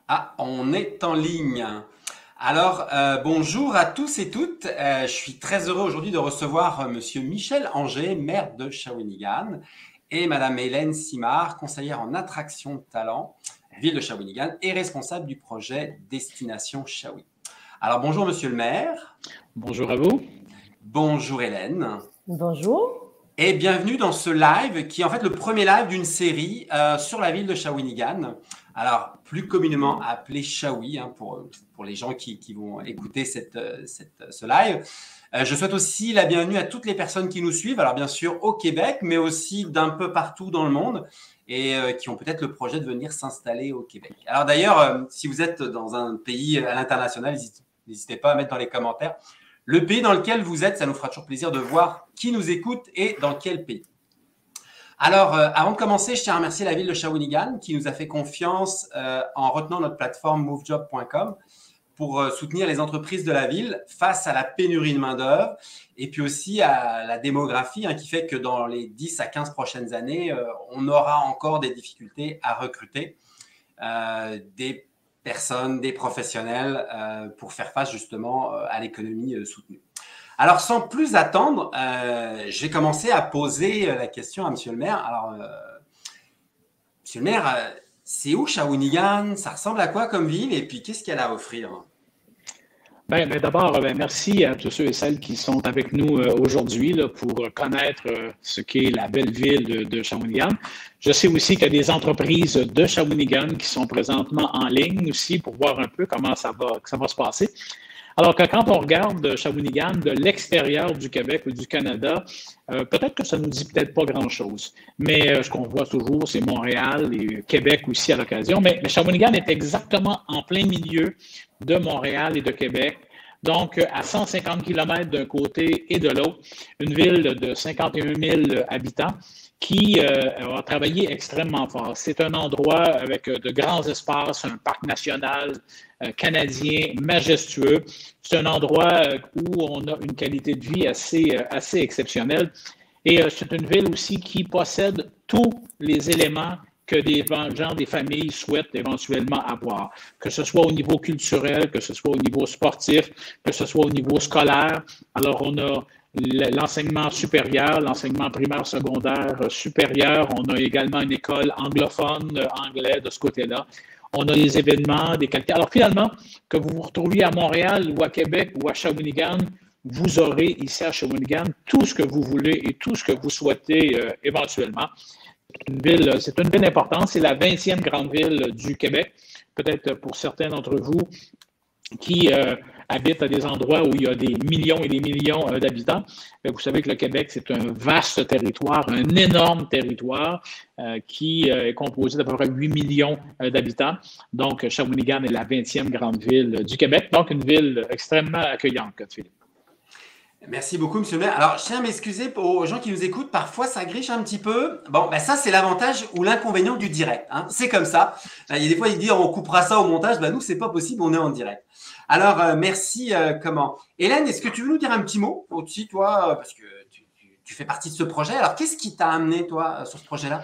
Ah, on est en ligne. Alors, bonjour à tous et toutes. Je suis très heureux aujourd'hui de recevoir Monsieur Michel Anger, maire de Shawinigan, et Madame Hélène Simard, conseillère en attraction de talent, ville de Shawinigan, et responsable du projet Destination Shawi. Alors, bonjour Monsieur le maire. Bonjour à vous. Bonjour Hélène. Bonjour. Et bienvenue dans ce live qui est en fait le premier live d'une série sur la ville de Shawinigan. Alors, plus communément appelé Shawi pour les gens qui vont écouter ce live. Je souhaite aussi la bienvenue à toutes les personnes qui nous suivent, alors bien sûr au Québec, mais aussi d'un peu partout dans le monde et qui ont peut-être le projet de venir s'installer au Québec. Alors d'ailleurs, si vous êtes dans un pays à l'international, n'hésitez pas à mettre dans les commentaires le pays dans lequel vous êtes. Ça nous fera toujours plaisir de voir qui nous écoute et dans quel pays. Alors, avant de commencer, je tiens à remercier la ville de Shawinigan qui nous a fait confiance en retenant notre plateforme movejob.com pour soutenir les entreprises de la ville face à la pénurie de main-d'œuvre et puis aussi à la démographie qui fait que dans les 10 à 15 prochaines années, on aura encore des difficultés à recruter des personnes, des professionnels pour faire face justement à l'économie soutenue. Alors, sans plus attendre, j'ai commencé à poser la question à Monsieur le maire. Alors, Monsieur le maire, c'est où Shawinigan? Ça ressemble à quoi comme ville? Et puis, qu'est-ce qu'elle a à offrir? D'abord, merci à tous ceux et celles qui sont avec nous aujourd'hui pour connaître ce qu'est la belle ville de Shawinigan. Je sais aussi qu'il y a des entreprises de Shawinigan qui sont présentement en ligne aussi pour voir un peu comment ça va se passer. Alors que quand on regarde Shawinigan de l'extérieur du Québec ou du Canada, peut-être que ça ne nous dit peut-être pas grand-chose. Mais ce qu'on voit toujours, c'est Montréal et Québec aussi à l'occasion. Mais Shawinigan est exactement en plein milieu de Montréal et de Québec. Donc, à 150 km d'un côté et de l'autre, une ville de 51 000 habitants qui a travaillé extrêmement fort. C'est un endroit avec de grands espaces, un parc national canadien majestueux. C'est un endroit où on a une qualité de vie assez exceptionnelle. Et c'est une ville aussi qui possède tous les éléments que des gens, des familles souhaitent éventuellement avoir, que ce soit au niveau culturel, que ce soit au niveau sportif, que ce soit au niveau scolaire. Alors, on a l'enseignement supérieur, l'enseignement primaire, secondaire supérieur. On a également une école anglophone, anglais de ce côté-là. On a des événements, des qualités. Alors, finalement, que vous vous retrouviez à Montréal ou à Québec ou à Shawinigan, vous aurez ici à Shawinigan tout ce que vous voulez et tout ce que vous souhaitez éventuellement. C'est une ville importante. C'est la 20e grande ville du Québec. Peut-être pour certains d'entre vous qui habitent à des endroits où il y a des millions et des millions d'habitants. Vous savez que le Québec, c'est un vaste territoire, un énorme territoire qui est composé d'à peu près 8 millions d'habitants. Donc, Shawinigan est la 20e grande ville du Québec. Donc, une ville extrêmement accueillante, Philippe. Merci beaucoup, Monsieur le maire. Alors, je tiens à m'excuser aux gens qui nous écoutent. Parfois, ça griche un petit peu. Bon, ça, c'est l'avantage ou l'inconvénient du direct. C'est comme ça. Il y a des fois, ils disent on coupera ça au montage. Nous, c'est pas possible, on est en direct. Alors, merci. Hélène, est-ce que tu veux nous dire un petit mot aussi, toi, parce que tu fais partie de ce projet. Alors, qu'est-ce qui t'a amené, toi, sur ce projet-là?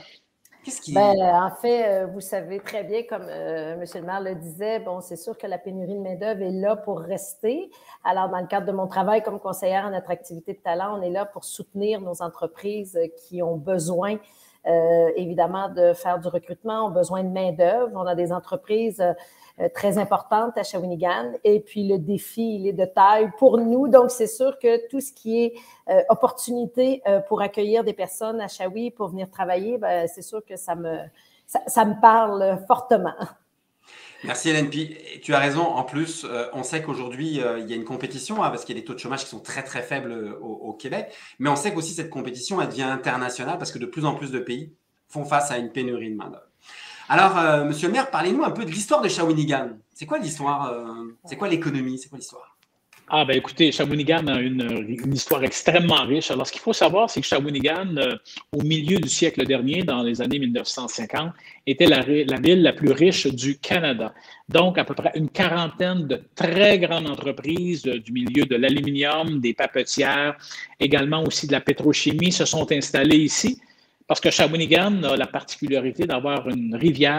En fait, vous savez très bien, comme M. le maire le disait, c'est sûr que la pénurie de main-d'œuvre est là pour rester. Alors, dans le cadre de mon travail comme conseillère en attractivité de talent, on est là pour soutenir nos entreprises qui ont besoin, évidemment, de faire du recrutement, ont besoin de main-d'œuvre. On a des entreprises très importante à Shawinigan. Et puis, le défi, il est de taille pour nous. Donc, c'est sûr que tout ce qui est opportunité pour accueillir des personnes à Shawi pour venir travailler, c'est sûr que ça me parle fortement. Merci Hélène. Puis, tu as raison. En plus, on sait qu'aujourd'hui, il y a une compétition parce qu'il y a des taux de chômage qui sont très, très faibles au Québec. Mais on sait qu'aussi cette compétition, elle devient internationale parce que de plus en plus de pays font face à une pénurie de main-d'œuvre. Alors, Monsieur le maire, parlez-nous un peu de l'histoire de Shawinigan. C'est quoi l'histoire? C'est quoi l'économie? C'est quoi l'histoire? Écoutez, Shawinigan a une histoire extrêmement riche. Alors, ce qu'il faut savoir, c'est que Shawinigan, au milieu du siècle dernier, dans les années 1950, était la ville la plus riche du Canada. Donc, à peu près une quarantaine de très grandes entreprises du milieu de l'aluminium, des papetières, également aussi de la pétrochimie se sont installées ici. Parce que Shawinigan a la particularité d'avoir une rivière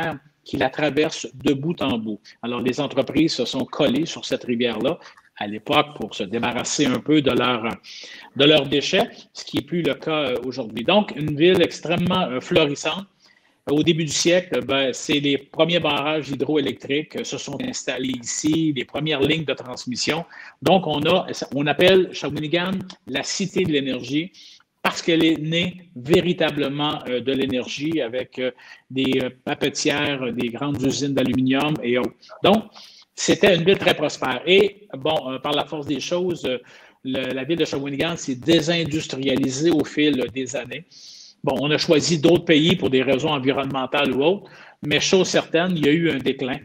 qui la traverse de bout en bout. Alors, les entreprises se sont collées sur cette rivière-là à l'époque pour se débarrasser un peu de leurs déchets, ce qui n'est plus le cas aujourd'hui. Donc, une ville extrêmement florissante. Au début du siècle, c'est les premiers barrages hydroélectriques se sont installés ici, les premières lignes de transmission. Donc, on appelle Shawinigan la cité de l'énergie parce qu'elle est née véritablement de l'énergie avec des papetières, des grandes usines d'aluminium et autres. Donc, c'était une ville très prospère. Et, par la force des choses, la ville de Shawinigan s'est désindustrialisée au fil des années. Bon, on a choisi d'autres pays pour des raisons environnementales ou autres, mais chose certaine, il y a eu un déclin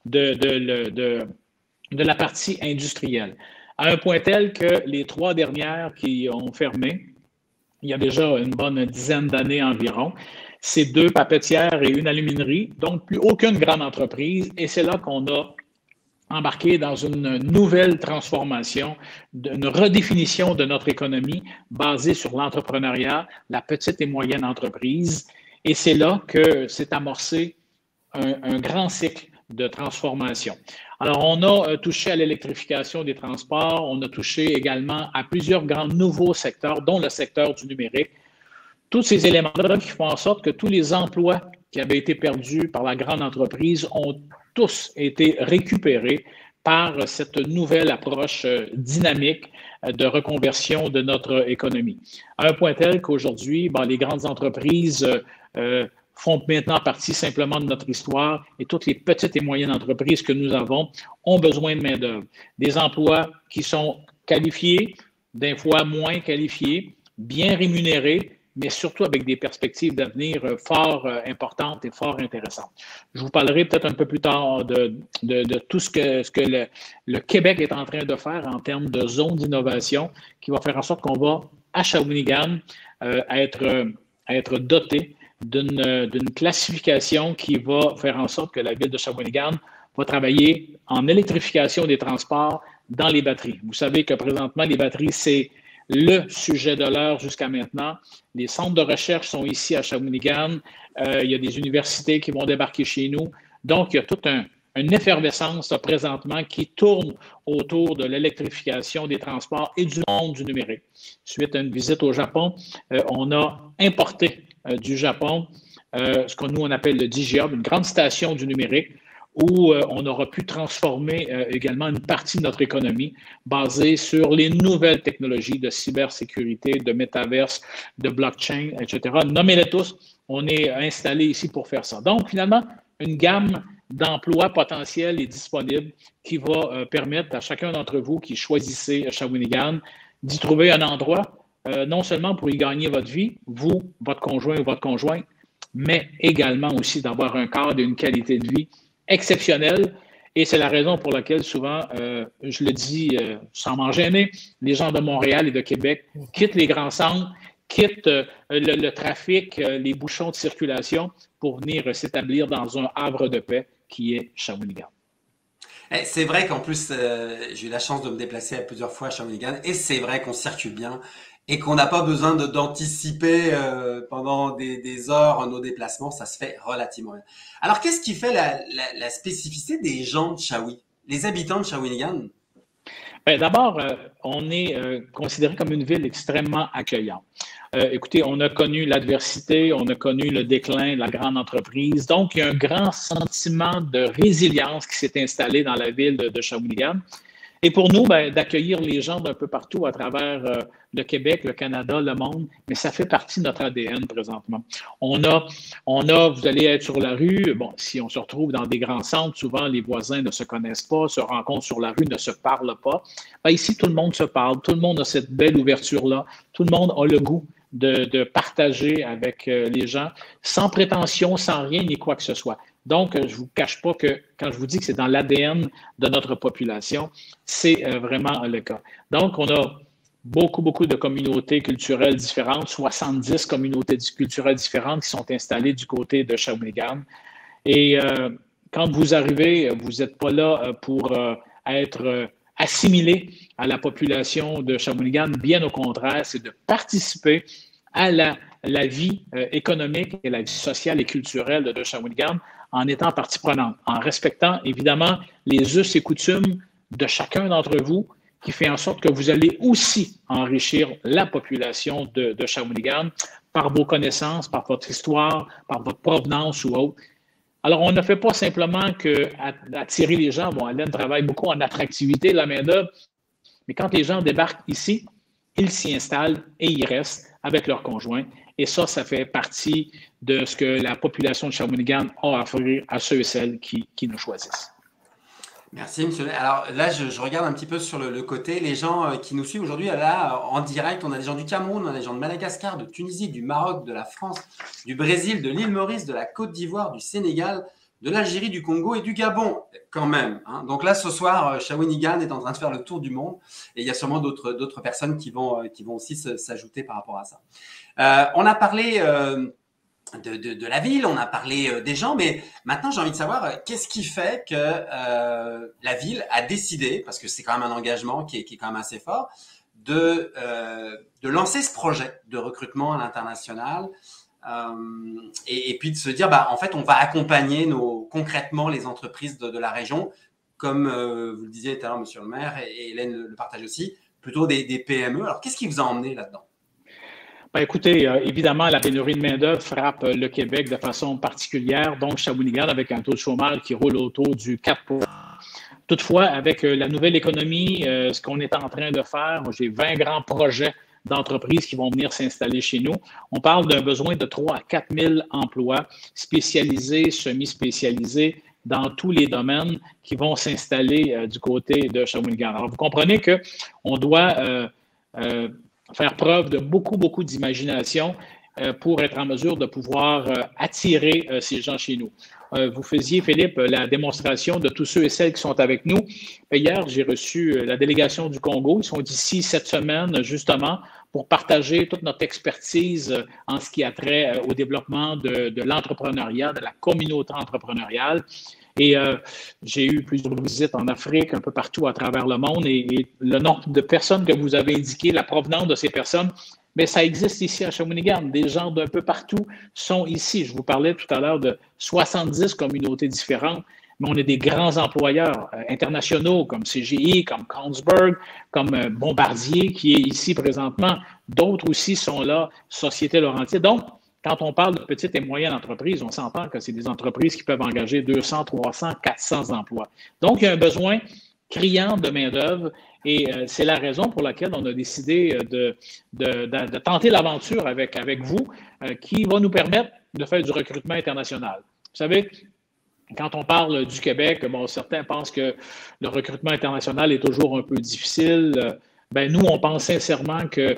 de la partie industrielle, à un point tel que les 3 dernières qui ont fermé, il y a déjà une bonne dizaine d'années environ, c'est 2 papetières et une aluminerie, donc plus aucune grande entreprise, et c'est là qu'on a embarqué dans une nouvelle transformation, une redéfinition de notre économie basée sur l'entrepreneuriat, la petite et moyenne entreprise. Et c'est là que s'est amorcé un grand cycle de transformation. Alors, on a touché à l'électrification des transports, on a touché également à plusieurs grands nouveaux secteurs, dont le secteur du numérique. Tous ces éléments-là qui font en sorte que tous les emplois qui avaient été perdus par la grande entreprise ont tous été récupérés par cette nouvelle approche dynamique de reconversion de notre économie. À un point tel qu'aujourd'hui, les grandes entreprises font maintenant partie simplement de notre histoire et toutes les petites et moyennes entreprises que nous avons ont besoin de main-d'œuvre. Des emplois qui sont qualifiés, des fois moins qualifiés, bien rémunérés, mais surtout avec des perspectives d'avenir fort importantes et fort intéressantes. Je vous parlerai peut-être un peu plus tard de tout ce que le Québec est en train de faire en termes de zone d'innovation qui va faire en sorte qu'on va, à Shawinigan, être doté d'une classification qui va faire en sorte que la ville de Shawinigan va travailler en électrification des transports dans les batteries. Vous savez que présentement, les batteries, c'est le sujet de l'heure jusqu'à maintenant. Les centres de recherche sont ici à Shawinigan. Il y a des universités qui vont débarquer chez nous. Donc, il y a toute une effervescence présentement qui tourne autour de l'électrification des transports et du monde du numérique. Suite à une visite au Japon, on a importé du Japon ce que nous on appelle le DigiHub, une grande station du numérique, où on aura pu transformer également une partie de notre économie basée sur les nouvelles technologies de cybersécurité, de métaverse, de blockchain, etc. Nommez-les tous, on est installé ici pour faire ça. Donc, finalement, une gamme d'emplois potentiels et disponibles qui va permettre à chacun d'entre vous qui choisissez Shawinigan d'y trouver un endroit, non seulement pour y gagner votre vie, vous, votre conjoint ou votre conjointe, mais également aussi d'avoir un cadre et une qualité de vie exceptionnelle. Et c'est la raison pour laquelle souvent, je le dis sans m'en gêner, les gens de Montréal et de Québec quittent les grands centres, quittent le trafic, les bouchons de circulation pour venir s'établir dans un havre de paix qui est Shawinigan. C'est vrai qu'en plus, j'ai eu la chance de me déplacer plusieurs fois à Shawinigan et c'est vrai qu'on circule bien et qu'on n'a pas besoin d'anticiper pendant des heures nos déplacements, ça se fait relativement bien. Alors, qu'est-ce qui fait la spécificité des gens de Shawi, les habitants de Shawinigan? D'abord, on est considéré comme une ville extrêmement accueillante. Écoutez, on a connu l'adversité, on a connu le déclin de la grande entreprise. Donc, il y a un grand sentiment de résilience qui s'est installé dans la ville de Shawinigan. Et pour nous, d'accueillir les gens d'un peu partout à travers le Québec, le Canada, le monde, mais ça fait partie de notre ADN présentement. On a, vous allez être sur la rue, bon, si on se retrouve dans des grands centres, souvent les voisins ne se connaissent pas, se rencontrent sur la rue, ne se parlent pas. Ici, tout le monde se parle, tout le monde a cette belle ouverture-là, tout le monde a le goût de partager avec les gens, sans prétention, sans rien, ni quoi que ce soit. Donc, je ne vous cache pas que quand je vous dis que c'est dans l'ADN de notre population, c'est vraiment le cas. Donc, on a beaucoup de communautés culturelles différentes, 70 communautés culturelles différentes qui sont installées du côté de Shawinigan. Et quand vous arrivez, vous n'êtes pas là pour être assimilé à la population de Shawinigan. Bien au contraire, c'est de participer à la vie économique et la vie sociale et culturelle de Shawinigan en étant partie prenante, en respectant évidemment les us et coutumes de chacun d'entre vous, qui fait en sorte que vous allez aussi enrichir la population de Shawinigan par vos connaissances, par votre histoire, par votre provenance ou autre. Alors, on ne fait pas simplement qu'attirer les gens. Bon, Hélène travaille beaucoup en attractivité de la main-d'œuvre, mais quand les gens débarquent ici, ils s'y installent et ils restent avec leurs conjoints. Et ça fait partie de ce que la population de Shawinigan a à offrir à ceux et celles qui nous choisissent. Merci, monsieur. Alors là, je regarde un petit peu sur le côté. Les gens qui nous suivent aujourd'hui, là, en direct, on a des gens du Cameroun, on a des gens de Madagascar, de Tunisie, du Maroc, de la France, du Brésil, de l'île Maurice, de la Côte d'Ivoire, du Sénégal, de l'Algérie, du Congo et du Gabon, quand même. Hein. Donc là, ce soir, Shawinigan est en train de faire le tour du monde et il y a sûrement d'autres personnes qui vont aussi s'ajouter par rapport à ça. On a parlé de la ville, on a parlé des gens, mais maintenant j'ai envie de savoir qu'est-ce qui fait que la ville a décidé, parce que c'est quand même un engagement qui est quand même assez fort, de lancer ce projet de recrutement à l'international et puis de se dire, en fait, on va accompagner concrètement les entreprises de la région, comme vous le disiez tout à l'heure, monsieur le maire, et Hélène le partage aussi, plutôt des PME. Alors, qu'est-ce qui vous a emmené là-dedans? Écoutez, évidemment, la pénurie de main-d'œuvre frappe le Québec de façon particulière, donc Shawinigan avec un taux de chômage qui roule autour du 4%. Toutefois, avec la nouvelle économie, ce qu'on est en train de faire, j'ai 20 grands projets d'entreprises qui vont venir s'installer chez nous. On parle d'un besoin de 3 à 4 000 emplois spécialisés, semi-spécialisés, dans tous les domaines qui vont s'installer du côté de Shawinigan. Alors, vous comprenez qu'on doit faire preuve de beaucoup d'imagination pour être en mesure de pouvoir attirer ces gens chez nous. Vous faisiez, Philippe, la démonstration de tous ceux et celles qui sont avec nous. Hier, j'ai reçu la délégation du Congo. Ils sont ici cette semaine, justement, pour partager toute notre expertise en ce qui a trait au développement de l'entrepreneuriat, de la communauté entrepreneuriale. Et j'ai eu plusieurs visites en Afrique, un peu partout à travers le monde. Et le nombre de personnes que vous avez indiqué, la provenance de ces personnes, mais ça existe ici à Shawinigan. Des gens d'un peu partout sont ici. Je vous parlais tout à l'heure de 70 communautés différentes, mais on a des grands employeurs internationaux comme CGI, comme Kongsberg, comme Bombardier qui est ici présentement. D'autres aussi sont là, Société Laurentienne. Donc, quand on parle de petites et moyennes entreprises, on s'entend que c'est des entreprises qui peuvent engager 200, 300, 400 emplois. Donc, il y a un besoin criant de main-d'œuvre et c'est la raison pour laquelle on a décidé de tenter l'aventure avec vous qui va nous permettre de faire du recrutement international. Vous savez, quand on parle du Québec, certains pensent que le recrutement international est toujours un peu difficile. Nous, on pense sincèrement que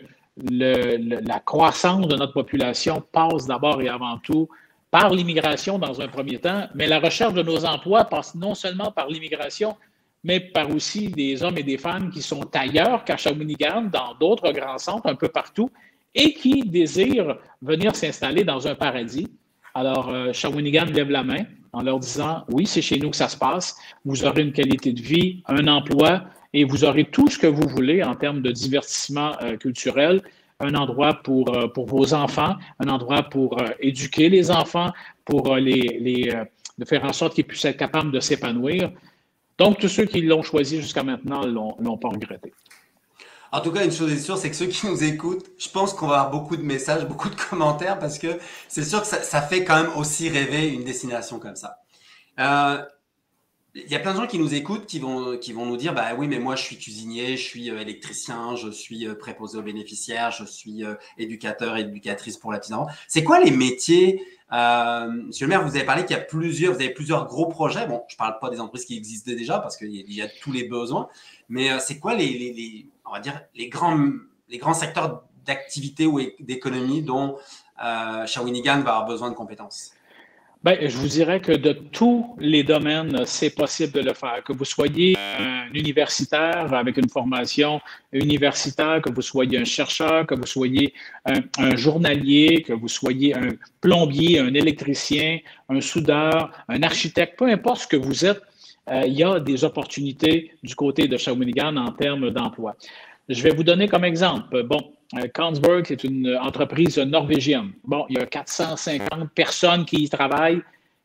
la croissance de notre population passe d'abord et avant tout par l'immigration dans un premier temps, mais la recherche de nos emplois passe non seulement par l'immigration, mais par aussi des hommes et des femmes qui sont ailleurs qu'à Shawinigan, dans d'autres grands centres, un peu partout, et qui désirent venir s'installer dans un paradis. Alors, Shawinigan lève la main en leur disant, oui, c'est chez nous que ça se passe, vous aurez une qualité de vie, un emploi, et vous aurez tout ce que vous voulez en termes de divertissement culturel, un endroit pour vos enfants, un endroit pour éduquer les enfants, pour de faire en sorte qu'ils puissent être capables de s'épanouir. Donc, tous ceux qui l'ont choisi jusqu'à maintenant ne l'ont pas regretté. En tout cas, une chose est sûre, c'est que ceux qui nous écoutent, je pense qu'on va avoir beaucoup de messages, beaucoup de commentaires, parce que c'est sûr que ça fait quand même aussi rêver une destination comme ça. Il y a plein de gens qui nous écoutent, qui vont nous dire, oui, mais moi je suis cuisinier, je suis électricien, je suis préposé aux bénéficiaires, je suis éducateur et éducatrice pour l'itinérant. C'est quoi les métiers Monsieur le maire, vous avez parlé qu'il y a vous avez plusieurs gros projets. Bon, je ne parle pas des entreprises qui existaient déjà parce qu'il y a tous les besoins, mais c'est quoi on va dire les grands secteurs d'activité ou d'économie dont Shawinigan va avoir besoin de compétences? Je vous dirais que de tous les domaines, c'est possible de le faire. Que vous soyez un universitaire avec une formation universitaire, que vous soyez un chercheur, que vous soyez un journalier, que vous soyez un plombier, un électricien, un soudeur, un architecte, peu importe ce que vous êtes, il y a des opportunités du côté de Shawinigan en termes d'emploi. Je vais vous donner comme exemple. Kongsberg, c'est une entreprise norvégienne. Il y a 450 personnes qui y travaillent.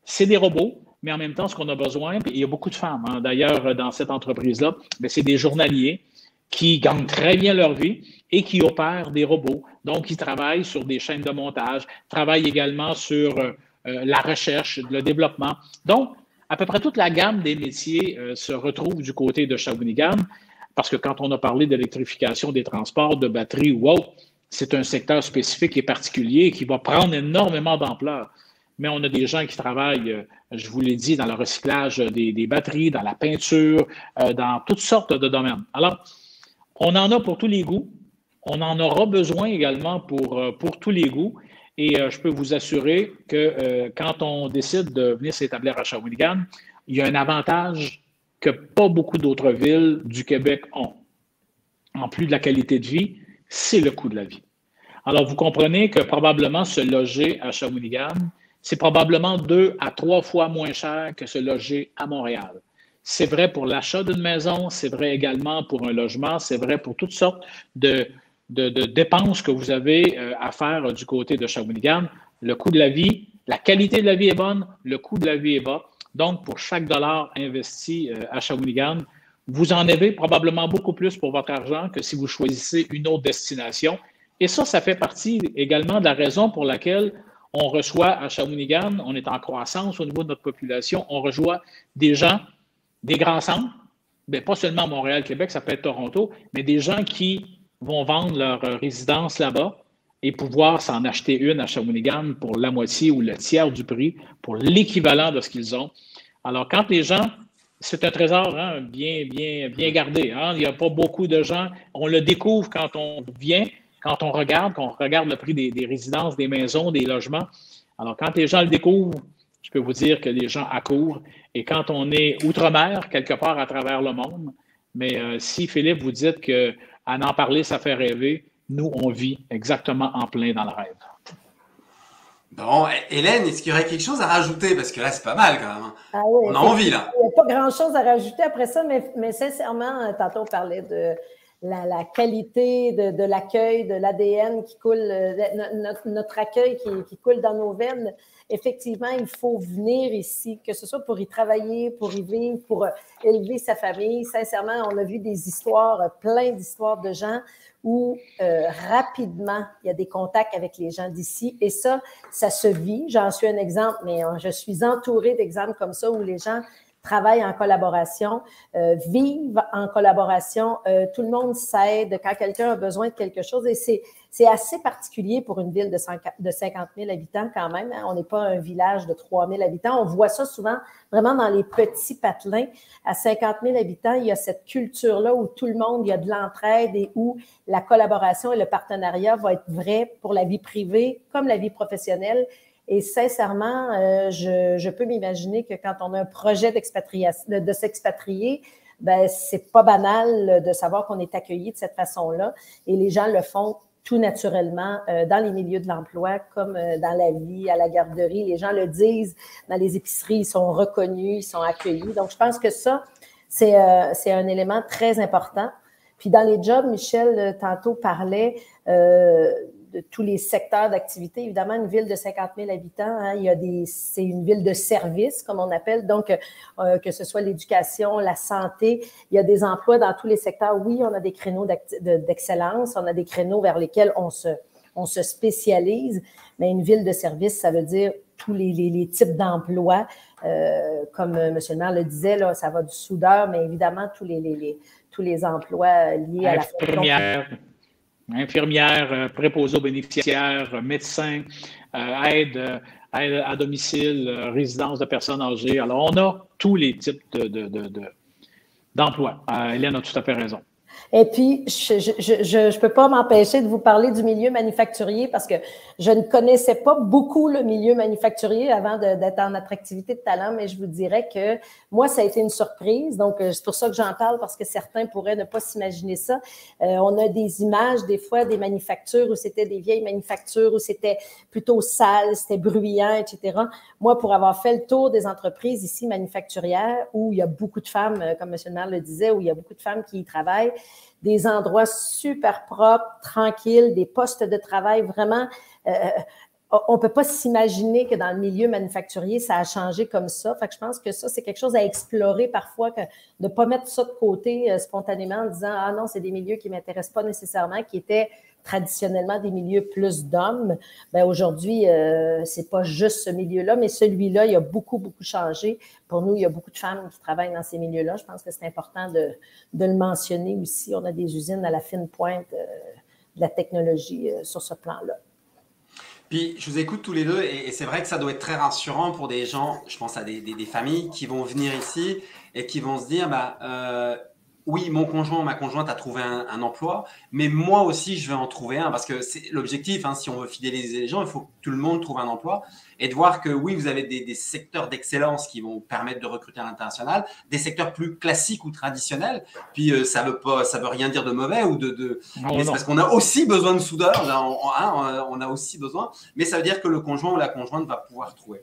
c'est des robots, mais en même temps, ce qu'on a besoin, puis il y a beaucoup de femmes, hein, d'ailleurs, dans cette entreprise-là, c'est des journaliers qui gagnent très bien leur vie et qui opèrent des robots. Donc, ils travaillent sur des chaînes de montage, travaillent également sur la recherche, le développement. Donc, à peu près toute la gamme des métiers se retrouve du côté de Shawinigan, parce que quand on a parlé d'électrification des transports, de batteries ou autre, c'est un secteur spécifique et particulier qui va prendre énormément d'ampleur. Mais on a des gens qui travaillent, je vous l'ai dit, dans le recyclage des batteries, dans la peinture, dans toutes sortes de domaines. Alors, on en a pour tous les goûts. On en aura besoin également pour tous les goûts. Et je peux vous assurer que quand on décide de venir s'établir à Shawinigan, il y a un avantage que pas beaucoup d'autres villes du Québec ont. En plus de la qualité de vie, c'est le coût de la vie. Alors, vous comprenez que probablement se loger à Shawinigan, c'est probablement 2 à 3 fois moins cher que se loger à Montréal. C'est vrai pour l'achat d'une maison, c'est vrai également pour un logement, c'est vrai pour toutes sortes de dépenses que vous avez à faire du côté de Shawinigan. Le coût de la vie, la qualité de la vie est bonne, le coût de la vie est bas. Donc, pour chaque dollar investi à Shawinigan, vous en avez probablement beaucoup plus pour votre argent que si vous choisissez une autre destination. Et ça fait partie également de la raison pour laquelle on reçoit à Shawinigan, on est en croissance au niveau de notre population, on reçoit des gens, des grands centres, mais pas seulement Montréal, Québec, ça peut être Toronto, mais des gens qui vont vendre leur résidence là-bas et pouvoir s'en acheter une à Shawinigan pour la moitié ou le tiers du prix, pour l'équivalent de ce qu'ils ont. Alors, quand les gens, c'est un trésor hein, bien gardé. Hein, il n'y a pas beaucoup de gens, on le découvre quand on vient, quand on regarde le prix des résidences, des maisons, des logements. Alors, quand les gens le découvrent, je peux vous dire que les gens accourent. Et quand on est outre-mer, quelque part à travers le monde, mais si, Philippe, vous dites qu'à en parler, ça fait rêver, nous, on vit exactement en plein dans le rêve. Bon, Hélène, est-ce qu'il y aurait quelque chose à rajouter? Parce que là, c'est pas mal quand même. Ah oui, on a envie, là. Il n'y a pas grand-chose à rajouter après ça, mais sincèrement, tantôt on parlait de la qualité de l'accueil, de l'ADN qui coule, notre accueil qui coule dans nos veines. Effectivement, il faut venir ici, que ce soit pour y travailler, pour y vivre, pour élever sa famille. Sincèrement, on a vu des histoires, plein d'histoires de gens où rapidement, il y a des contacts avec les gens d'ici. Et ça se vit. J'en suis un exemple, mais je suis entourée d'exemples comme ça où les gens travaillent en collaboration, vivent en collaboration, tout le monde s'aide quand quelqu'un a besoin de quelque chose. Et c'est assez particulier pour une ville de 50 000 habitants quand même. Hein. On n'est pas un village de 3 000 habitants. On voit ça souvent vraiment dans les petits patelins. À 50 000 habitants, il y a cette culture-là où tout le monde, il y a de l'entraide et où la collaboration et le partenariat vont être vrais pour la vie privée comme la vie professionnelle. Et sincèrement, je peux m'imaginer que quand on a un projet de s'expatrier, ben c'est pas banal de savoir qu'on est accueilli de cette façon-là. Et les gens le font tout naturellement dans les milieux de l'emploi, comme dans la vie, à la garderie. Les gens le disent, dans les épiceries, ils sont reconnus, ils sont accueillis. Donc, je pense que ça, c'est un élément très important. Puis dans les jobs, Michel, tantôt, parlait de tous les secteurs d'activité. Évidemment, une ville de 50 000 habitants, hein, c'est une ville de service, comme on appelle. Donc, que ce soit l'éducation, la santé, il y a des emplois dans tous les secteurs. Oui, on a des créneaux d'excellence, on a des créneaux vers lesquels on se spécialise, mais une ville de service, ça veut dire tous les types d'emplois. Comme M. le maire le disait, là, ça va du soudeur, mais évidemment, tous les emplois liés à la fonction. Infirmière, préposé aux bénéficiaires, médecin, aide à domicile, résidence de personnes âgées. Alors, on a tous les types d'emplois. Hélène a tout à fait raison. Et puis, je peux pas m'empêcher de vous parler du milieu manufacturier parce que je ne connaissais pas beaucoup le milieu manufacturier avant d'être en attractivité de talent, mais je vous dirais que moi, ça a été une surprise. Donc, c'est pour ça que j'en parle parce que certains pourraient ne pas s'imaginer ça. On a des images, des fois, des manufactures où c'était des vieilles manufactures, où c'était plutôt sale, c'était bruyant, etc. Moi, pour avoir fait le tour des entreprises ici manufacturières où il y a beaucoup de femmes, comme M. le maire le disait, où il y a beaucoup de femmes qui y travaillent, des endroits super propres, tranquilles, des postes de travail vraiment on ne peut pas s'imaginer que dans le milieu manufacturier, ça a changé comme ça. Fait que je pense que ça, c'est quelque chose à explorer parfois, de ne pas mettre ça de côté spontanément en disant « Ah non, c'est des milieux qui ne m'intéressent pas nécessairement, qui étaient traditionnellement des milieux plus d'hommes. » Bien, aujourd'hui, ce n'est pas juste ce milieu-là, mais celui-là, il a beaucoup, beaucoup changé. Pour nous, il y a beaucoup de femmes qui travaillent dans ces milieux-là. Je pense que c'est important de le mentionner aussi. On a des usines à la fine pointe de la technologie sur ce plan-là. Puis, je vous écoute tous les deux et c'est vrai que ça doit être très rassurant pour des gens, je pense à des familles qui vont venir ici et qui vont se dire, oui, mon conjoint ou ma conjointe a trouvé un emploi, mais moi aussi, je vais en trouver un parce que c'est l'objectif. Si on veut fidéliser les gens, il faut que tout le monde trouve un emploi et de voir que oui, vous avez des secteurs d'excellence qui vont permettre de recruter à l'international, des secteurs plus classiques ou traditionnels. Puis ça veut rien dire de mauvais ou mais c'est parce qu'on a aussi besoin de soudeurs. On a aussi besoin, mais ça veut dire que le conjoint ou la conjointe va pouvoir trouver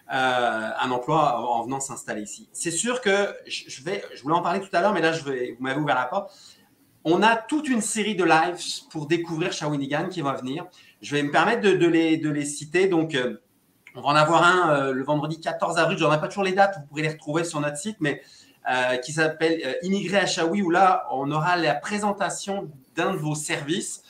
un emploi en venant s'installer ici. C'est sûr que je voulais en parler tout à l'heure, mais là, vous m'avez ouvert la porte. On a toute une série de lives pour découvrir Shawinigan qui va venir. Je vais me permettre de les citer. Donc, on va en avoir un le vendredi 14 avril. Je n'en ai pas toujours les dates, vous pourrez les retrouver sur notre site, mais qui s'appelle Immigrés à Shawi, où là, on aura la présentation d'un de vos services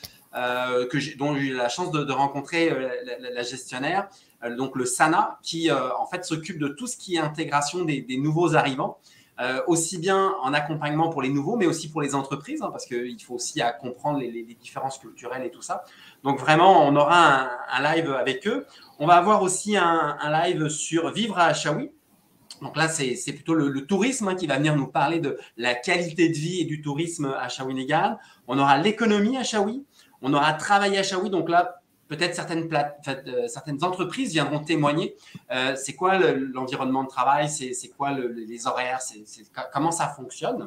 dont j'ai eu la chance de rencontrer la gestionnaire. Donc le SANA, qui en fait s'occupe de tout ce qui est intégration des nouveaux arrivants, aussi bien en accompagnement pour les nouveaux, mais aussi pour les entreprises, parce qu'il faut aussi comprendre les différences culturelles et tout ça. Donc vraiment, on aura un live avec eux. On va avoir aussi un live sur Vivre à Shawi. Donc là, c'est plutôt le tourisme qui va venir nous parler de la qualité de vie et du tourisme à Shawinigan. On aura l'économie à Shawi. On aura travaillé à Shawi. Donc là, peut-être certaines entreprises viendront témoigner. C'est quoi l'environnement de travail? C'est quoi les horaires? Comment ça fonctionne?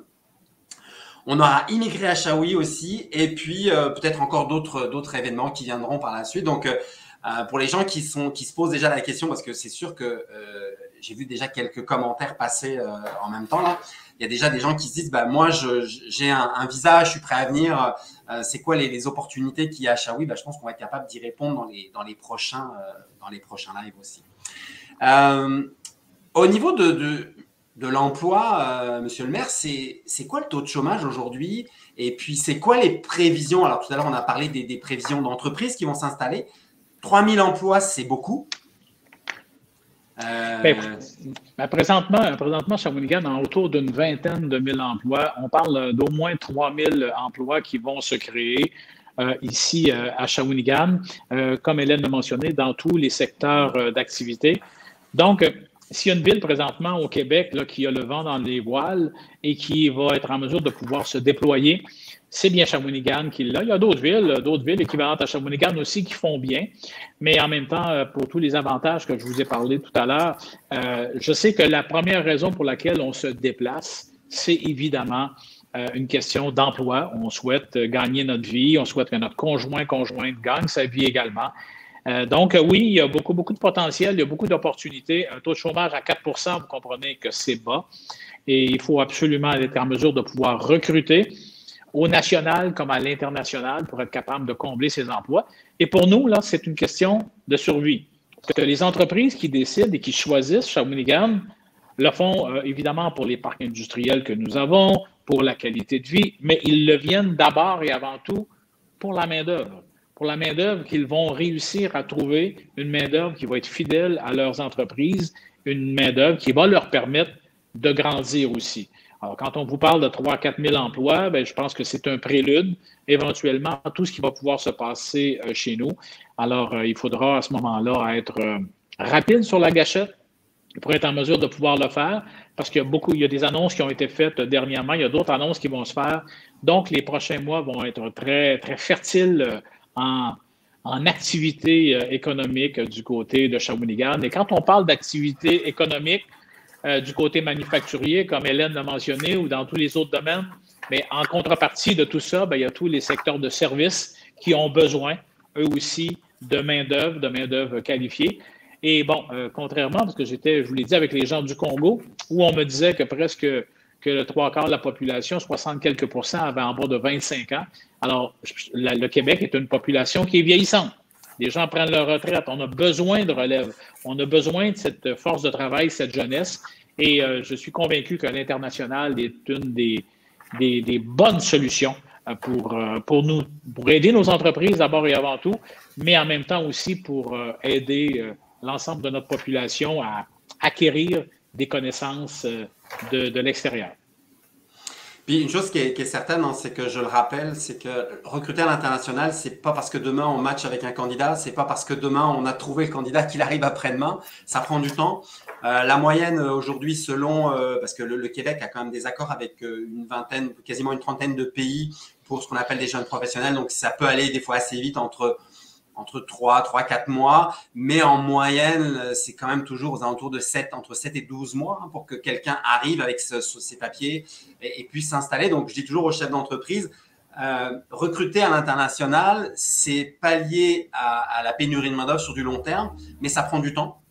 On aura Immigré à Shawi aussi. Et puis, peut-être encore d'autres événements qui viendront par la suite. Donc, pour les gens qui se posent déjà la question, parce que c'est sûr que j'ai vu déjà quelques commentaires passer en même temps là. Il y a déjà des gens qui se disent moi j'ai un visa, je suis prêt à venir. C'est quoi les opportunités qu'il y a à Shawi? Je pense qu'on va être capable d'y répondre dans les prochains lives aussi. Au niveau de l'emploi, monsieur le maire, c'est quoi le taux de chômage aujourd'hui? Et puis c'est quoi les prévisions? Alors tout à l'heure on a parlé des prévisions d'entreprises qui vont s'installer. 3000 emplois, c'est beaucoup. Présentement, Shawinigan a autour d'une vingtaine de mille emplois. On parle d'au moins 3000 emplois qui vont se créer ici à Shawinigan, comme Hélène l'a mentionné, dans tous les secteurs d'activité. Donc, s'il y a une ville présentement au Québec là, qui a le vent dans les voiles et qui va être en mesure de pouvoir se déployer, c'est bien Shawinigan qui l'a. Il y a d'autres villes équivalentes à Shawinigan aussi qui font bien. Mais en même temps, pour tous les avantages que je vous ai parlé tout à l'heure, je sais que la première raison pour laquelle on se déplace, c'est évidemment une question d'emploi. On souhaite gagner notre vie, on souhaite que notre conjointe gagne sa vie également. Donc, oui, il y a beaucoup de potentiel, il y a beaucoup d'opportunités. Un taux de chômage à 4 % vous comprenez que c'est bas. Et il faut absolument être en mesure de pouvoir recruter au national comme à l'international pour être capable de combler ces emplois. Et pour nous, là, c'est une question de survie. Parce que les entreprises qui décident et qui choisissent Shawinigan le font évidemment pour les parcs industriels que nous avons, pour la qualité de vie, mais ils le viennent d'abord et avant tout pour la main-d'œuvre. Pour la main-d'œuvre qu'ils vont réussir à trouver, une main-d'œuvre qui va être fidèle à leurs entreprises, une main-d'œuvre qui va leur permettre de grandir aussi. Alors, quand on vous parle de 3 000 à 4 000 emplois, je pense que c'est un prélude, éventuellement, à tout ce qui va pouvoir se passer chez nous. Alors, il faudra à ce moment-là être rapide sur la gâchette pour être en mesure de pouvoir le faire, parce qu'il y a des annonces qui ont été faites dernièrement, il y a d'autres annonces qui vont se faire. Donc, les prochains mois vont être très, très fertiles en activité économique du côté de Shawinigan. Et quand on parle d'activité économique, du côté manufacturier, comme Hélène l'a mentionné, ou dans tous les autres domaines. Mais en contrepartie de tout ça, il y a tous les secteurs de services qui ont besoin, eux aussi, de main-d'œuvre qualifiée. Et bon, contrairement, parce que je vous l'ai dit avec les gens du Congo, où on me disait que presque que le 3/4 de la population, 60 quelques %, avait en bas de 25 ans. Alors, le Québec est une population qui est vieillissante. Les gens prennent leur retraite. On a besoin de relève. On a besoin de cette force de travail, cette jeunesse. Et je suis convaincu que l'international est une des bonnes solutions pour aider nos entreprises d'abord et avant tout, mais en même temps aussi pour aider l'ensemble de notre population à acquérir des connaissances de l'extérieur. Puis une chose qui est certaine, hein, c'est que je le rappelle, c'est que recruter à l'international, c'est pas parce que demain on match avec un candidat, c'est pas parce que demain on a trouvé le candidat qu'il arrive après-demain. Ça prend du temps. La moyenne aujourd'hui, selon parce que le Québec a quand même des accords avec une vingtaine, quasiment une trentaine de pays pour ce qu'on appelle des jeunes professionnels. Donc ça peut aller des fois assez vite entre 4 mois, mais en moyenne, c'est quand même toujours aux alentours de entre 7 et 12 mois hein, pour que quelqu'un arrive avec ses papiers et puisse s'installer. Donc, je dis toujours aux chefs d'entreprise, recruter à l'international, c'est pallier à la pénurie de main-d'œuvre sur du long terme, mais ça prend du temps.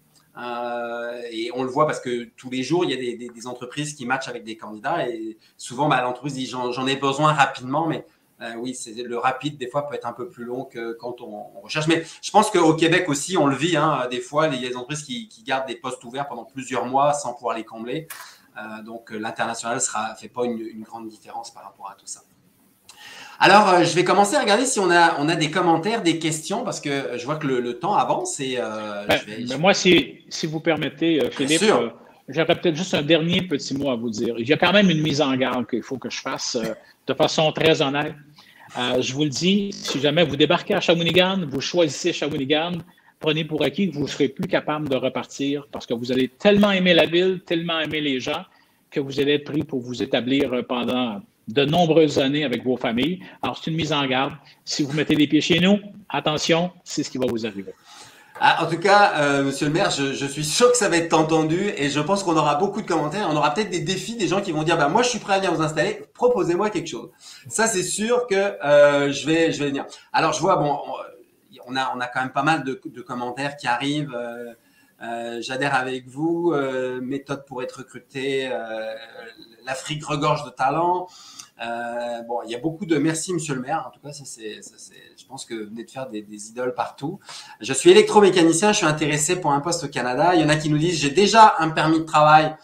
Et on le voit parce que tous les jours, il y a des entreprises qui matchent avec des candidats et souvent, l'entreprise dit j'en ai besoin rapidement, mais oui, le rapide, des fois, peut être un peu plus long que quand on recherche. Mais je pense qu'au Québec aussi, on le vit. Hein, des fois, il y a des entreprises qui gardent des postes ouverts pendant plusieurs mois sans pouvoir les combler. Donc, l'international ne fait pas une grande différence par rapport à tout ça. Alors, je vais commencer à regarder si on a des commentaires, des questions, parce que je vois que le temps avance. Et, moi, si vous permettez, Philippe, j'aurais peut-être juste un dernier petit mot à vous dire. Il y a quand même une mise en garde qu'il faut que je fasse de façon très honnête. Je vous le dis, si jamais vous débarquez à Shawinigan, vous choisissez Shawinigan, prenez pour acquis que vous ne serez plus capable de repartir parce que vous allez tellement aimer la ville, tellement aimer les gens que vous allez être pris pour vous établir pendant de nombreuses années avec vos familles. Alors, c'est une mise en garde. Si vous mettez les pieds chez nous, attention, c'est ce qui va vous arriver. En tout cas, monsieur le maire, je suis sûr que ça va être entendu et je pense qu'on aura beaucoup de commentaires. On aura peut-être des défis, des gens qui vont dire moi je suis prêt à venir vous installer, proposez-moi quelque chose. Ça c'est sûr que je vais venir. Alors je vois on a quand même pas mal de commentaires qui arrivent. J'adhère avec vous, méthode pour être recruté, l'Afrique regorge de talents. Il y a beaucoup de merci, monsieur le maire. En tout cas, je pense que vous venez de faire des idoles partout. Je suis électromécanicien, je suis intéressé pour un poste au Canada. Il y en a qui nous disent j'ai déjà un permis de travail.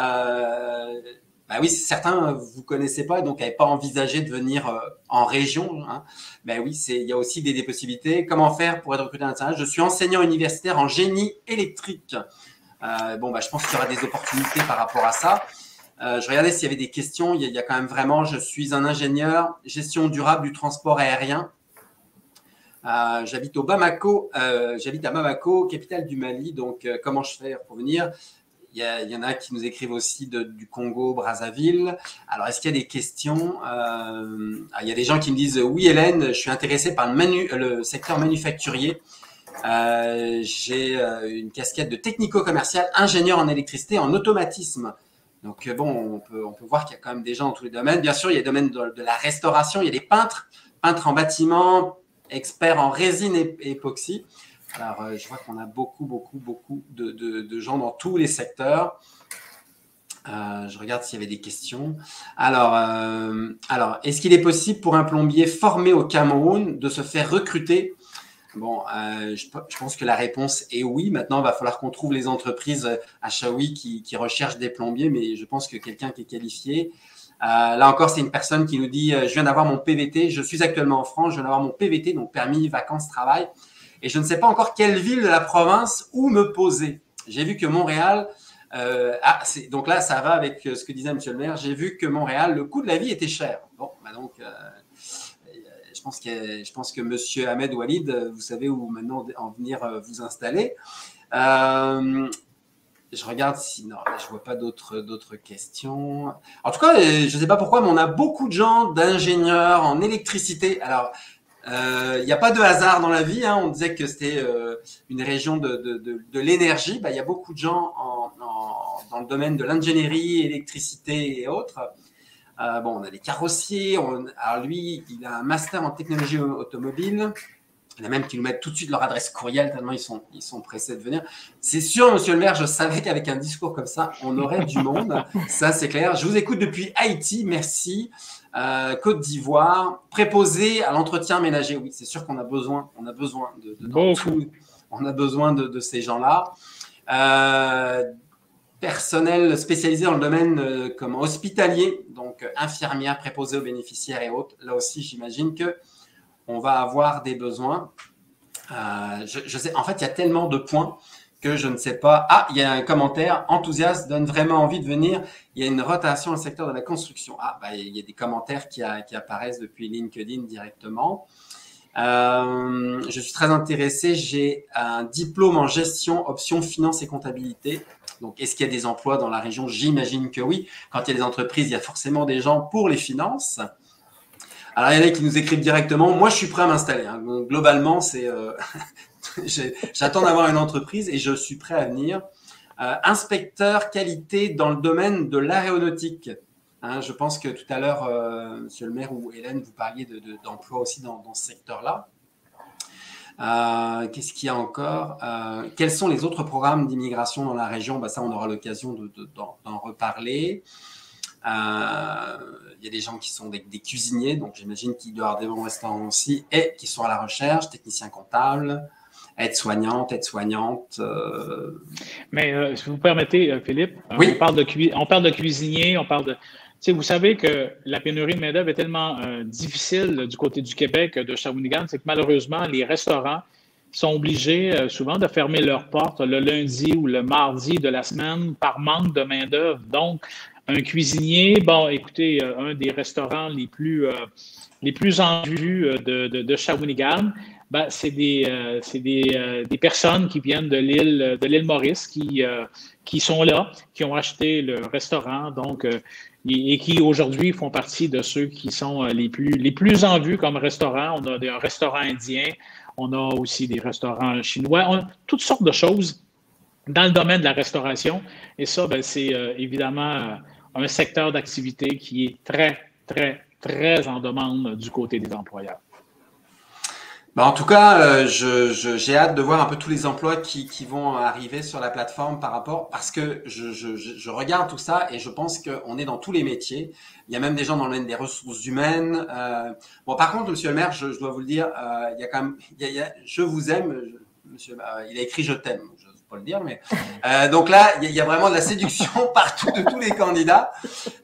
Oui, certains vous connaissez pas, donc n'avaient pas envisagé de venir en région. Hein. Oui, il y a aussi des possibilités. Comment faire pour être recruté à l'international? Je suis enseignant universitaire en génie électrique. Je pense qu'il y aura des opportunités par rapport à ça. Je regardais s'il y avait des questions. Il y a quand même vraiment, je suis un ingénieur, gestion durable du transport aérien. J'habite à Bamako, capitale du Mali. Donc, comment je fais pour venir? Il y en a qui nous écrivent aussi du Congo, Brazzaville. Alors, est-ce qu'il y a des questions? Il y a des gens qui me disent oui, Hélène, je suis intéressé par le secteur manufacturier. J'ai une casquette de technico-commercial, ingénieur en électricité, en automatisme. Donc, on peut voir qu'il y a quand même des gens dans tous les domaines. Bien sûr, il y a le domaine de la restauration. Il y a des peintres en bâtiment, experts en résine et époxy. Alors, je vois qu'on a beaucoup de gens dans tous les secteurs. Je regarde s'il y avait des questions. Alors, est-ce qu'il est possible pour un plombier formé au Cameroun de se faire recruter? Je pense que la réponse est oui. Maintenant, il va falloir qu'on trouve les entreprises à Shawi qui recherchent des plombiers, mais je pense que quelqu'un qui est qualifié. Là encore, c'est une personne qui nous dit je viens d'avoir mon PVT, je suis actuellement en France, je viens d'avoir mon PVT, donc permis vacances travail, et je ne sais pas encore quelle ville de la province où me poser. J'ai vu que Montréal, donc là, ça va avec ce que disait monsieur le maire, j'ai vu que Montréal, le coût de la vie était cher. Je pense que monsieur Ahmed Walid, vous savez où maintenant en venir vous installer. Je regarde si non, je vois pas d'autres questions. En tout cas, je ne sais pas pourquoi, mais on a beaucoup de gens d'ingénieurs en électricité. Alors, il n'y a pas de hasard dans la vie. Hein. On disait que c'était une région de l'énergie. Il y a beaucoup de gens dans le domaine de l'ingénierie, électricité et autres. On a des carrossiers. Alors lui, il a un master en technologie automobile. Il y en a même qui nous mettent tout de suite leur adresse courriel tellement ils sont pressés de venir. C'est sûr, monsieur le maire, je savais qu'avec un discours comme ça, on aurait du monde. Ça, c'est clair. Je vous écoute depuis Haïti. Merci. Côte d'Ivoire. Préposé à l'entretien ménager. Oui, c'est sûr qu'on a besoin. On a besoin on a besoin de ces gens-là. Personnel spécialisé dans le domaine comme hospitalier, donc infirmières, préposées aux bénéficiaires et autres. Là aussi, j'imagine que on va avoir des besoins. Je sais, en fait, il y a tellement de points que je ne sais pas. Ah, il y a un commentaire. Enthousiaste, donne vraiment envie de venir. Il y a une rotation dans le secteur de la construction. Ah, il y a des commentaires qui apparaissent depuis LinkedIn directement. Je suis très intéressé. J'ai un diplôme en gestion, option finance et comptabilité. Donc, est-ce qu'il y a des emplois dans la région? J'imagine que oui. Quand il y a des entreprises, il y a forcément des gens pour les finances. Alors, il y en a qui nous écrivent directement. Moi, je suis prêt à m'installer. Hein. Donc, globalement, c'est j'attends d'avoir une entreprise et je suis prêt à venir. Inspecteur qualité dans le domaine de l'aéronautique. Hein, je pense que tout à l'heure, monsieur le maire ou Hélène, vous parliez d'emploi aussi dans ce secteur-là. Qu'est-ce qu'il y a encore? Quels sont les autres programmes d'immigration dans la région? Ça, on aura l'occasion d'en reparler. Il y a des gens qui sont des cuisiniers, donc j'imagine qu'il doit y avoir des bons restaurants aussi, et qui sont à la recherche, techniciens comptables, aides-soignantes. Mais si vous permettez, Philippe, oui. on parle de cuisiniers, on parle de... Vous savez que la pénurie de main-d'œuvre est tellement difficile du côté du Québec, de Shawinigan, c'est que malheureusement, les restaurants sont obligés souvent de fermer leurs portes le lundi ou le mardi de la semaine par manque de main-d'œuvre. Donc, un cuisinier, écoutez, un des restaurants les plus en vue de Shawinigan, c'est des personnes qui viennent de l'île Maurice qui sont là, qui ont acheté le restaurant, donc et qui aujourd'hui font partie de ceux qui sont les plus en vue comme restaurant. On a un restaurant indien, on a aussi des restaurants chinois, on a toutes sortes de choses dans le domaine de la restauration. Et ça, c'est évidemment un secteur d'activité qui est très, très, très en demande du côté des employeurs. En tout cas, j'ai hâte de voir un peu tous les emplois qui vont arriver sur la plateforme parce que je regarde tout ça et je pense qu'on est dans tous les métiers. Il y a même des gens dans le domaine des ressources humaines. Par contre, monsieur le maire, je dois vous le dire, il y a quand même, je vous aime, monsieur, il a écrit je t'aime. Je ne sais pas le dire, mais donc là, il y a vraiment de la séduction partout de tous les candidats.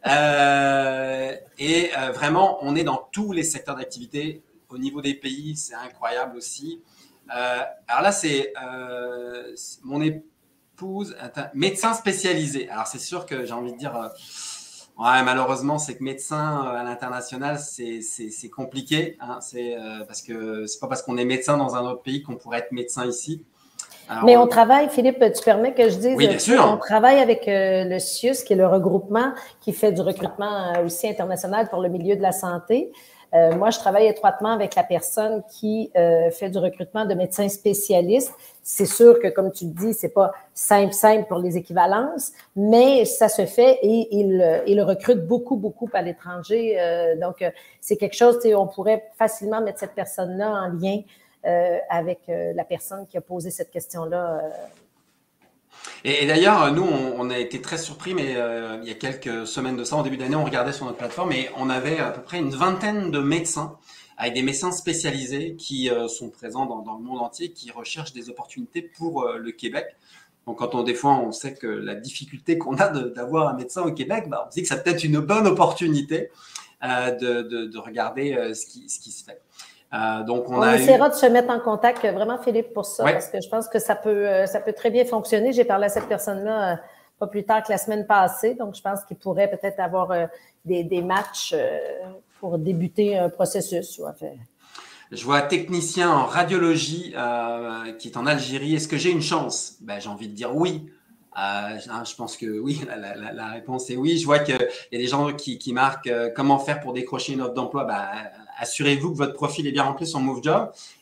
Vraiment, on est dans tous les secteurs d'activité. Au niveau des pays, c'est incroyable aussi. Alors là, c'est mon épouse, médecin spécialisé. Alors c'est sûr que j'ai envie de dire, malheureusement, c'est que médecin à l'international, c'est compliqué. Hein, parce que c'est pas parce qu'on est médecin dans un autre pays qu'on pourrait être médecin ici. Alors, mais on travaille, Philippe, tu permets que je dise, oui, bien sûr. On travaille avec le CIUS, qui est le regroupement qui fait du recrutement aussi international pour le milieu de la santé. Moi, je travaille étroitement avec la personne qui fait du recrutement de médecins spécialistes. C'est sûr que, comme tu le dis, c'est pas simple pour les équivalences, mais ça se fait et il recrute beaucoup à l'étranger. Donc, c'est quelque chose, on pourrait facilement mettre cette personne-là en lien avec la personne qui a posé cette question-là. Et d'ailleurs, nous, on a été très surpris, mais il y a quelques semaines de ça, en début d'année, on regardait sur notre plateforme et on avait à peu près une vingtaine de médecins, avec des médecins spécialisés qui sont présents dans le monde entier, qui recherchent des opportunités pour le Québec. Donc, des fois, on sait que la difficulté qu'on a d'avoir un médecin au Québec, on se dit que c'est peut-être une bonne opportunité de regarder ce qui se fait. Donc on essaiera de se mettre en contact vraiment, Philippe, pour ça, ouais. Parce que je pense que ça peut très bien fonctionner. J'ai parlé à cette personne-là pas plus tard que la semaine passée, donc je pense qu'il pourrait peut-être avoir des matchs pour débuter un processus. Je vois un technicien en radiologie qui est en Algérie. Est-ce que j'ai une chance? J'ai envie de dire oui. Je pense que oui, la réponse est oui. Je vois qu'il y a des gens qui marquent comment faire pour décrocher une offre d'emploi. Assurez-vous que votre profil est bien rempli sur MoveJob.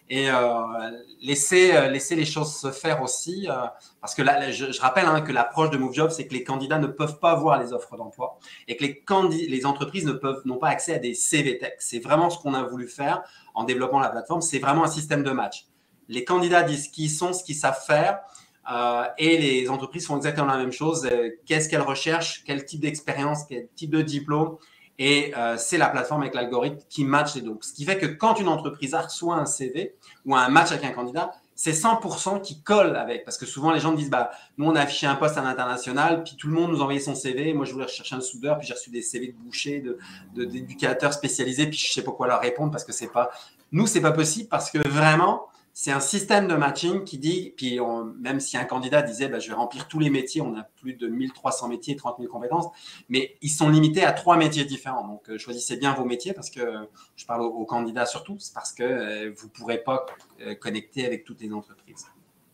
et laisser les choses se faire aussi. Parce que là, je rappelle que l'approche de MoveJob, c'est que les candidats ne peuvent pas voir les offres d'emploi et que les entreprises n'ont pas accès à des CV Tech. C'est vraiment ce qu'on a voulu faire en développant la plateforme. C'est vraiment un système de match. Les candidats disent qui ils sont, ce qu'ils savent faire. Et les entreprises font exactement la même chose. Qu'est-ce qu'elles recherchent, quel type d'expérience, quel type de diplôme. Et c'est la plateforme avec l'algorithme qui match les deux. Ce qui fait que quand une entreprise reçoit un CV ou un match avec un candidat, c'est 100% qui colle avec. Parce que souvent, les gens me disent, nous, on a affiché un poste à l'international, puis tout le monde nous envoyait son CV. Moi, je voulais rechercher un soudeur, puis j'ai reçu des CV de bouchers, d'éducateurs spécialisés, puis je ne sais pas quoi leur répondre parce que c'est pas… Nous, ce n'est pas possible parce que vraiment… C'est un système de matching qui dit, puis même si un candidat disait je vais remplir tous les métiers, on a plus de 1300 métiers, 30 000 compétences, mais ils sont limités à 3 métiers différents. Donc, choisissez bien vos métiers parce que je parle aux candidats surtout, c'est parce que vous ne pourrez pas connecter avec toutes les entreprises.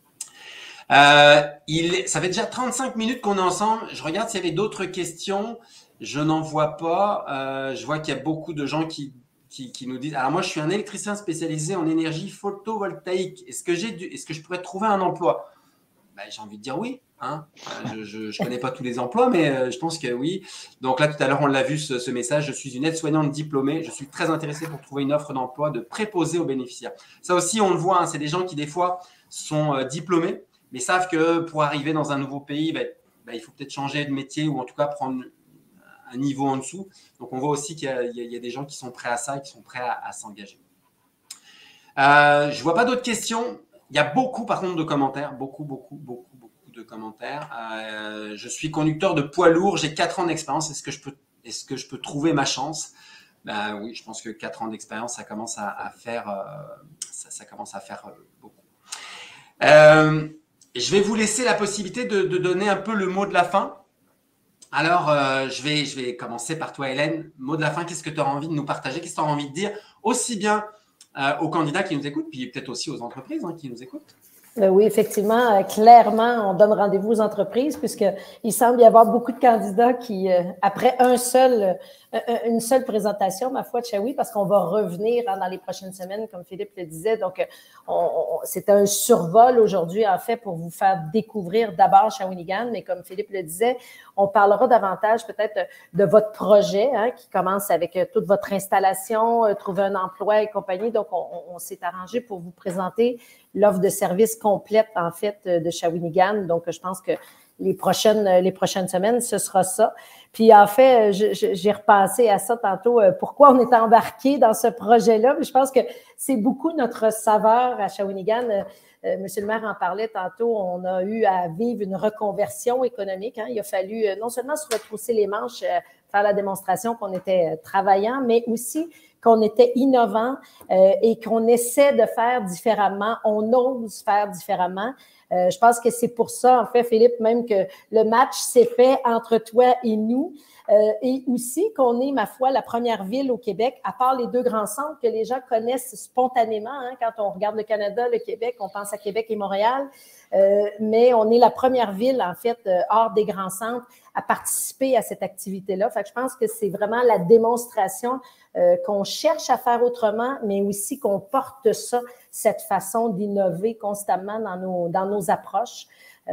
Ça fait déjà 35 minutes qu'on est ensemble. Je regarde s'il y avait d'autres questions. Je n'en vois pas. Je vois qu'il y a beaucoup de gens qui nous disent, alors moi je suis un électricien spécialisé en énergie photovoltaïque, est-ce que je pourrais trouver un emploi? J'ai envie de dire oui, je ne connais pas tous les emplois, mais je pense que oui. Donc là tout à l'heure on l'a vu ce message, je suis une aide-soignante diplômée, je suis très intéressée pour trouver une offre d'emploi de préposé aux bénéficiaires. Ça aussi on le voit, c'est des gens qui des fois sont diplômés, mais savent que pour arriver dans un nouveau pays, il faut peut-être changer de métier ou en tout cas prendre un niveau en dessous. Donc, on voit aussi qu'il y a des gens qui sont prêts à ça et qui sont prêts à s'engager. Je ne vois pas d'autres questions. Il y a beaucoup, par contre, de commentaires. Beaucoup de commentaires. Je suis conducteur de poids lourd. J'ai 4 ans d'expérience. Est-ce que je peux trouver ma chance? Oui, je pense que 4 ans d'expérience, ça commence à faire, ça commence à faire beaucoup. Je vais vous laisser la possibilité de donner un peu le mot de la fin. Alors, je vais commencer par toi, Hélène. Mot de la fin, qu'est-ce que tu auras envie de nous partager? Qu'est-ce que tu auras envie de dire aussi bien aux candidats qui nous écoutent, puis peut-être aussi aux entreprises qui nous écoutent? Oui, effectivement, clairement, on donne rendez-vous aux entreprises puisqu'il semble y avoir beaucoup de candidats qui, après une seule présentation, ma foi, de Shawi, parce qu'on va revenir dans les prochaines semaines, comme Philippe le disait. Donc, c'est un survol aujourd'hui, en fait, pour vous faire découvrir d'abord Shawinigan, mais comme Philippe le disait, on parlera davantage peut-être de votre projet qui commence avec toute votre installation, trouver un emploi et compagnie. Donc, on s'est arrangé pour vous présenter l'offre de service complète, en fait, de Shawinigan. Donc, je pense que les prochaines semaines, ce sera ça. Puis, en fait, j'ai repensé à ça tantôt, pourquoi on est embarqué dans ce projet-là. Je pense que c'est beaucoup notre saveur à Shawinigan. Monsieur le maire en parlait tantôt, on a eu à vivre une reconversion économique. Il a fallu non seulement se retrousser les manches, faire la démonstration qu'on était travaillant, mais aussi qu'on était innovant et qu'on essaie de faire différemment, on ose faire différemment. Je pense que c'est pour ça, en fait, Philippe, même que le match s'est fait entre toi et nous. Et aussi qu'on est, ma foi, la première ville au Québec, à part les 2 grands centres que les gens connaissent spontanément. Quand on regarde le Canada, le Québec, on pense à Québec et Montréal. Mais on est la première ville, en fait, hors des grands centres, à participer à cette activité-là. Fait que je pense que c'est vraiment la démonstration qu'on cherche à faire autrement, mais aussi qu'on porte ça, cette façon d'innover constamment dans nos approches.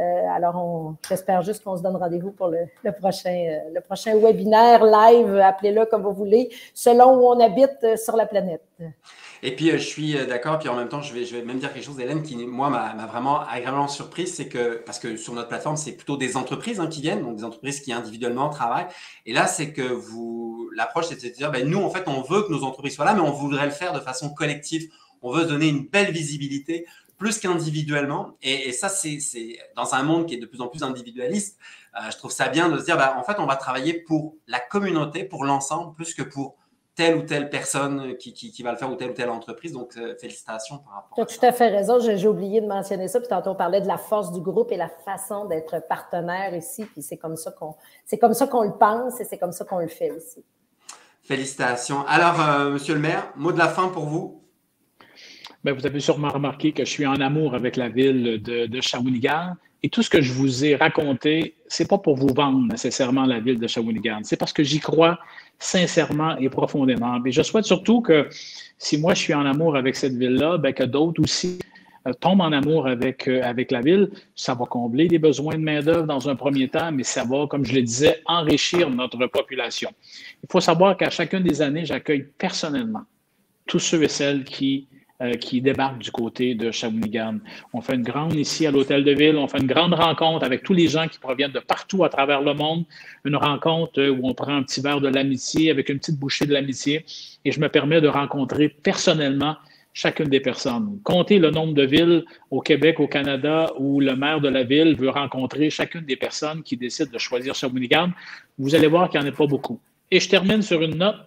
Alors, j'espère juste qu'on se donne rendez-vous pour le prochain webinaire live, appelez-le comme vous voulez, selon où on habite sur la planète. Et puis, je suis d'accord. Puis en même temps, je vais même dire quelque chose, Hélène, qui, moi, m'a vraiment agréablement surprise. C'est que, parce que sur notre plateforme, c'est plutôt des entreprises qui viennent, donc des entreprises qui individuellement travaillent. Et là, c'est que l'approche, c'est de dire, nous, en fait, on veut que nos entreprises soient là, mais on voudrait le faire de façon collective. On veut donner une belle visibilité, plus qu'individuellement. Et ça, c'est dans un monde qui est de plus en plus individualiste. Je trouve ça bien de se dire, en fait, on va travailler pour la communauté, pour l'ensemble, plus que pour telle ou telle personne qui va le faire ou telle entreprise. Donc, félicitations par rapport à ça. Tu as tout à fait raison. J'ai oublié de mentionner ça. Puis tantôt, on parlait de la force du groupe et la façon d'être partenaire ici. Puis c'est comme ça qu'on le pense et c'est comme ça qu'on le fait aussi. Félicitations. Alors, monsieur le maire, mot de la fin pour vous? Bien, vous avez sûrement remarqué que je suis en amour avec la ville de Shawinigan. Et tout ce que je vous ai raconté, c'est pas pour vous vendre nécessairement la ville de Shawinigan. C'est parce que j'y crois sincèrement et profondément. Et je souhaite surtout que si moi je suis en amour avec cette ville-là, bien, que d'autres aussi tombent en amour avec la ville. Ça va combler des besoins de main-d'œuvre dans un premier temps, mais ça va, comme je le disais, enrichir notre population. Il faut savoir qu'à chacune des années, j'accueille personnellement tous ceux et celles qui débarquent du côté de Shawinigan. On fait une grande ici à l'Hôtel de Ville, on fait une grande rencontre avec tous les gens qui proviennent de partout à travers le monde, une rencontre où on prend un petit verre de l'amitié avec une petite bouchée de l'amitié et je me permets de rencontrer personnellement chacune des personnes. Comptez le nombre de villes au Québec, au Canada, où le maire de la ville veut rencontrer chacune des personnes qui décident de choisir Shawinigan. Vous allez voir qu'il n'y en a pas beaucoup. Et je termine sur une note.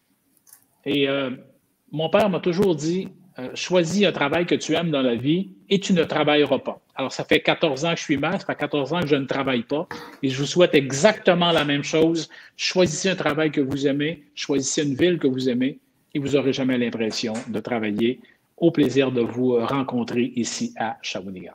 Et mon père m'a toujours dit, choisis un travail que tu aimes dans la vie et tu ne travailleras pas. Alors, ça fait 14 ans que je suis maire, ça fait 14 ans que je ne travaille pas. Et je vous souhaite exactement la même chose. Choisissez un travail que vous aimez, choisissez une ville que vous aimez et vous n'aurez jamais l'impression de travailler. Au plaisir de vous rencontrer ici à Shawinigan.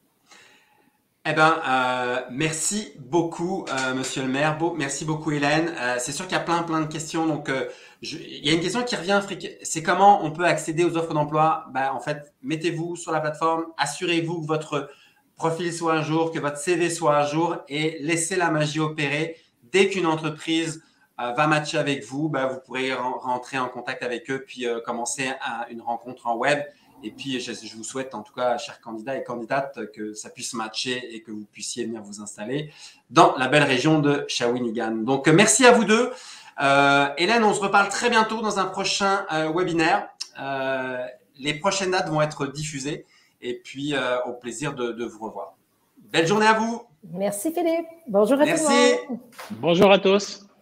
Eh bien, merci beaucoup, monsieur le maire. Merci beaucoup, Hélène. C'est sûr qu'il y a plein de questions. Donc, il y a une question qui revient, c'est comment on peut accéder aux offres d'emploi. En fait, mettez-vous sur la plateforme, assurez-vous que votre profil soit à jour, que votre CV soit à jour et laissez la magie opérer. Dès qu'une entreprise va matcher avec vous, vous pourrez rentrer en contact avec eux puis commencer une rencontre en web. Et puis, je vous souhaite en tout cas, chers candidats et candidates, que ça puisse matcher et que vous puissiez venir vous installer dans la belle région de Shawinigan. Donc, merci à vous deux. Hélène, on se reparle très bientôt dans un prochain webinaire. Les prochaines dates vont être diffusées et puis au plaisir de vous revoir. Belle journée à vous. Merci Philippe. Bonjour à tous. Bonjour à tous.